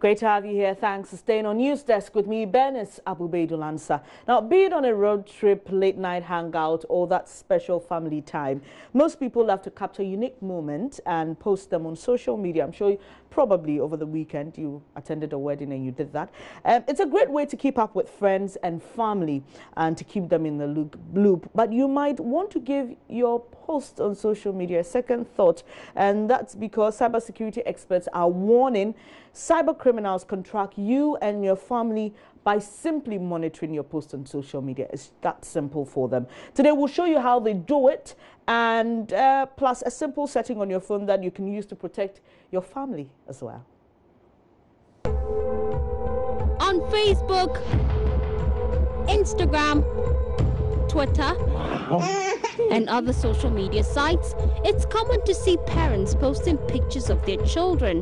Great to have you here. Thanks for staying on News Desk with me, Bernice Abubeidou-Lansah. Now, be it on a road trip, late night hangout, or that special family time, most people love to capture unique moments and post them on social media. I'm sure probably over the weekend you attended a wedding and you did that. It's a great way to keep up with friends and family and to keep them in the loop. But you might want to give your post on social media a second thought, and that's because cybersecurity experts are warning cyber criminals can track you and your family by simply monitoring your posts on social media. It's that simple for them. Today we'll show you how they do it, and plus a simple setting on your phone that you can use to protect your family as well. On Facebook, Instagram, Twitter, and other social media sites, it's common to see parents posting pictures of their children.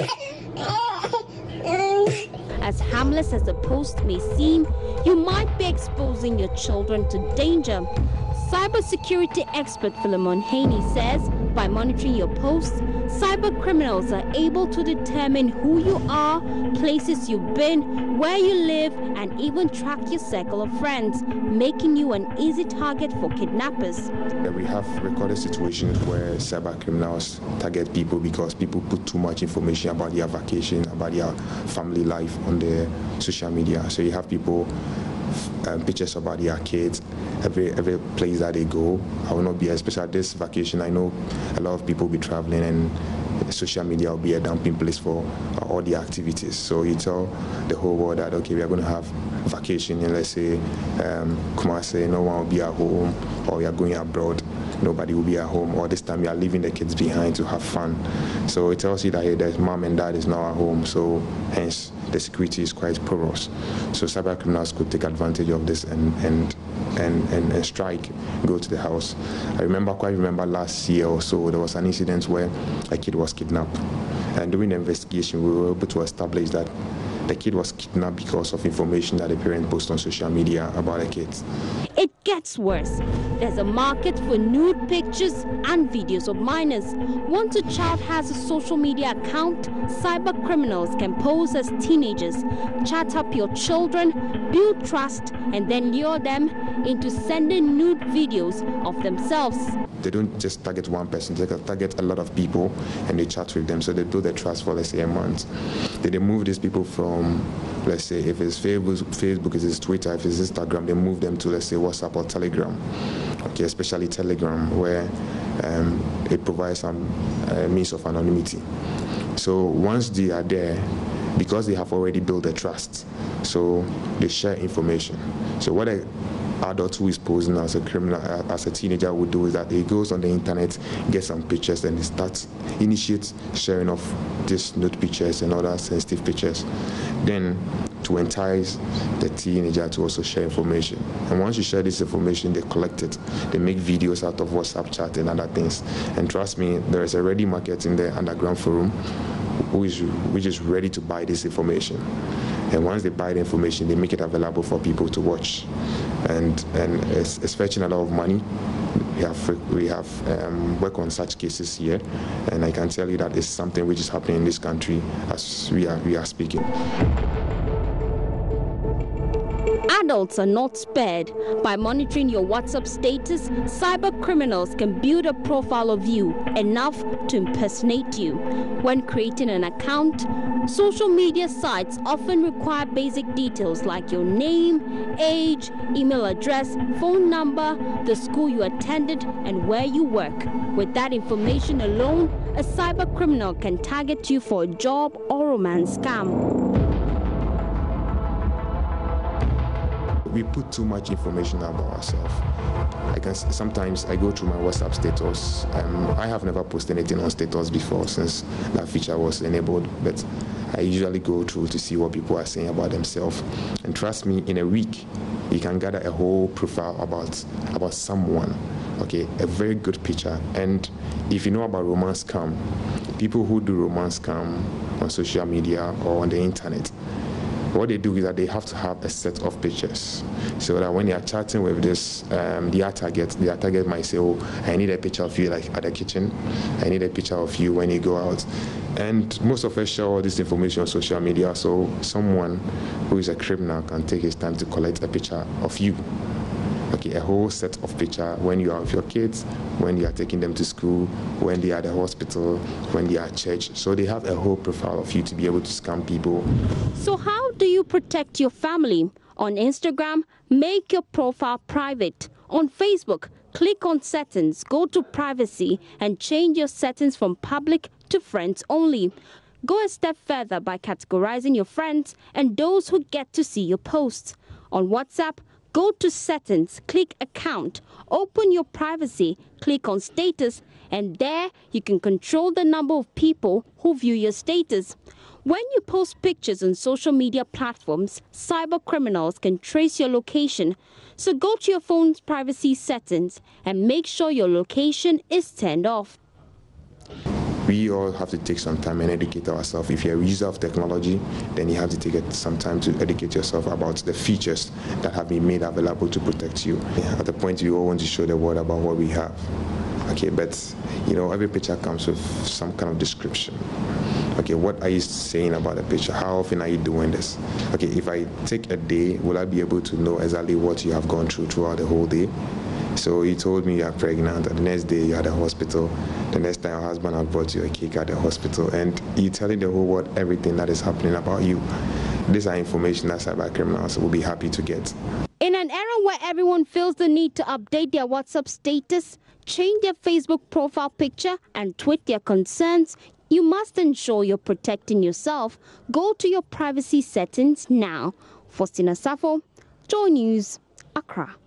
As harmless as the post may seem, you might be exposing your children to danger. Cybersecurity expert Philemon Haney says by monitoring your posts, cyber criminals are able to determine who you are, places you've been, where you live, and even track your circle of friends, making you an easy target for kidnappers. We have recorded situations where cyber criminals target people because people put too much information about their vacation, about their family life on their social media. So you have people pictures about their kids, every place that they go. I will not be, especially this vacation, I know a lot of people will be traveling, and social media will be a dumping place for all the activities. So you tell the whole world that, okay, we are going to have vacation in, let's say, Kumasi, no one will be at home, or we are going abroad, nobody will be at home, or this time we are leaving the kids behind to have fun. So it tells you that, hey, there's mom and dad is now at home, so hence the security is quite porous. So cyber criminals could take advantage of this and strike, go to the house. I quite remember last year or so, there was an incident where a kid was kidnapped. And during the investigation, we were able to establish that the kid was kidnapped because of information that the parent posted on social media about the kids. It gets worse. There's a market for nude pictures and videos of minors. Once a child has a social media account, cyber criminals can pose as teenagers, chat up your children, build trust, and then lure them into sending nude videos of themselves. They don't just target one person, they target a lot of people and they chat with them. So they build their trust for, let's say, a month. They move these people from, let's say, if it's Facebook, if it's Twitter, if it's Instagram, they move them to, let's say, WhatsApp or Telegram. Okay, especially Telegram, where it provides some means of anonymity. So once they are there, because they have already built their trust, so they share information. So what adult who is posing as a criminal, as a teenager, would do is that he goes on the internet, gets some pictures, and he initiates sharing of these nude pictures and other sensitive pictures. Then to entice the teenager to also share information. And once you share this information, they collect it. They make videos out of WhatsApp chat and other things. And trust me, there is a ready market in the underground forum which is ready to buy this information. And once they buy the information, they make it available for people to watch. And it's fetching a lot of money. We have worked on such cases here, and I can tell you that it's something which is happening in this country as we are speaking. Adults are not spared. By monitoring your WhatsApp status, cyber criminals can build a profile of you enough to impersonate you. When creating an account, social media sites often require basic details like your name, age, email address, phone number, the school you attended, and where you work. With that information alone, a cyber criminal can target you for a job or romance scam. We put too much information about ourselves. Sometimes I go through my WhatsApp status. I have never posted anything on status before since that feature was enabled, but I usually go through to see what people are saying about themselves. And trust me, in a week, you can gather a whole profile about someone. Okay, a very good picture. And if you know about romance scam, people who do romance scam on social media or on the internet, what they do is that they have to have a set of pictures, so that when they are chatting with this their target might say, oh, I need a picture of you like at the kitchen, I need a picture of you when you go out. And most of us share all this information on social media, so someone who is a criminal can take his time to collect a picture of you. Okay, a whole set of picture when you are with your kids, when you are taking them to school, when they are at the hospital, when they are at church. So they have a whole profile of you to be able to scam people. So how do you protect your family? On Instagram, make your profile private. On Facebook, click on settings, go to privacy and change your settings from public to friends only. Go a step further by categorizing your friends and those who get to see your posts. On WhatsApp, go to settings, click account, open your privacy, click on status, and there you can control the number of people who view your status. When you post pictures on social media platforms, cyber criminals can trace your location. So go to your phone's privacy settings and make sure your location is turned off. We all have to take some time and educate ourselves. If you're a user of technology, then you have to take some time to educate yourself about the features that have been made available to protect you. At the point, we all want to show the world about what we have. Okay, but every picture comes with some kind of description. Okay, what are you saying about the picture? How often are you doing this? Okay, if I take a day, will I be able to know exactly what you have gone through throughout the whole day? So he told me you are pregnant, and the next day you're at the hospital. The next time your husband has brought you a cake at the hospital, and you're telling the whole world everything that is happening about you. These are information that cyber criminals will be happy to get. In an era where everyone feels the need to update their WhatsApp status, change their Facebook profile picture, and tweet their concerns, you must ensure you're protecting yourself. Go to your privacy settings now. Faustina Safo, Joy News, Accra.